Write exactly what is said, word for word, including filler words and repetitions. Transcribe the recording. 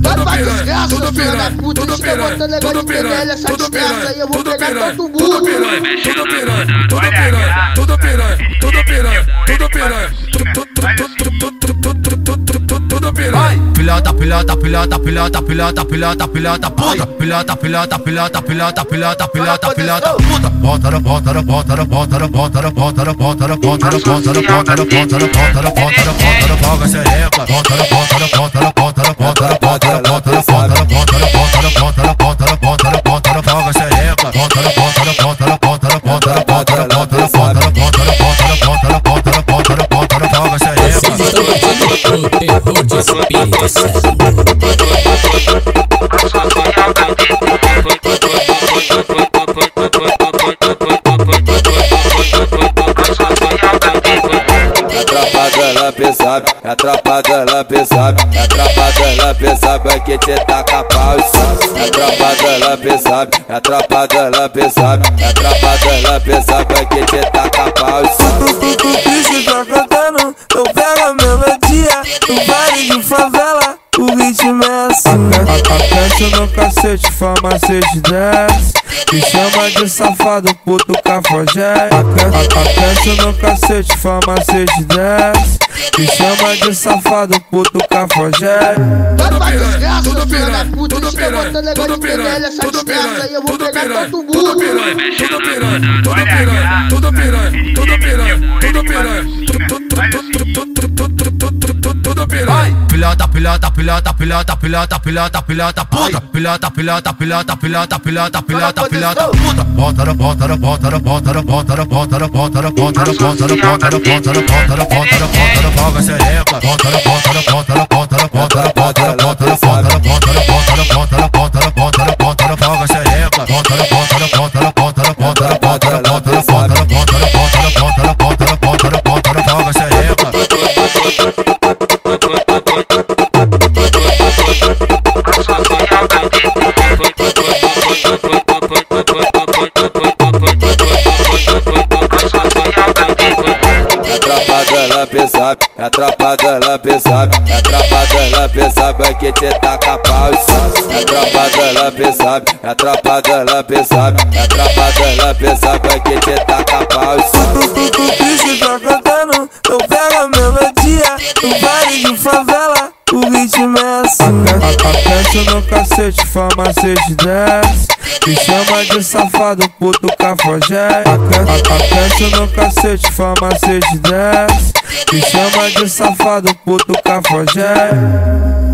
tudo piranha, tudo piranha, tudo piranha, tudo piranha, tudo piranha, tudo piranha, tudo piranha, tudo piranha, tudo piranha, tudo piranha, tudo piranha, tudo piranha, tudo piranha. Pilota, pilota, pilota, pilota, pilota, pilota, pilota, puta. Pilota, pilota, pilota, pilota, pilota, pilota, pilota, puta. Bota, bota, bota, bota, bota, bota, bota, bota, bota, bota, bota, bota, bota, bota, bota, boga xereca. Bota, bota, bota, bota, bota, bota, bota, bota, bota, bota, bota, bota, bota, boga xereca. Bota, bota, bota, bota, bota, bota, bota, bota, bota, bota, bota, bota, bota, boga xereca. O terror de Espírito Santo. Ela pesada, atrapada, ela pesada, atrapada, ela pesada, que te taca pau e sabe. Atrapada, ela pesada, atrapada, ela pesada, atrapada, ela pesada, que te taca pau e sabe. O Cristo tá cantando, eu pego a melodia, no baile de favela, o ritmo é assim. Aperta no cacete, farmacete desce, me chama de safado, puto cafajé. Aperta no cacete, farmacete desce, me chama de safado, puto cafajé. Tudo piranha, tudo piranha, tudo piranha, tudo piranha, tudo piranha, tudo piranha, tudo piranha, tudo piranha, tudo piranha, tudo piranha, tudo piranha, tudo piranha, tudo piranha. Pilota, pilota, pilota, pilota, pilota, pilota, pilota, puta. Pilota, pilota, pilota, pilota, pilota, pilota, pilota, puta. Bota, bota, bota, bota, bota, bota, bota, bota, bota, bota, bota, bota, bota, boga xereca. Bota, bota, bota, bota, bota, bota, bota, bota, bota, bota, bota, bota, boga xereca. Bota, bota, bota, bota, bota, bota, bota, bota, bota, bota, bota, boga xereca. Atrapada, ela pesada, atrapada, ela pesada, atrapada, ela pesada, que te taca pau e sabe. Atrapada, ela pesada, atrapada, ela pesada, atrapada, ela pesada, que te taca pau e sabe. O Cristo tá cantando, eu pego a melodia, no baile de favela, o ritmo é assim. Aperta no cacete, farmacete desce, me chama de safado, puto cafajé. Aperta no cacete, farmacete desce, me chama de safado, puto cafajé.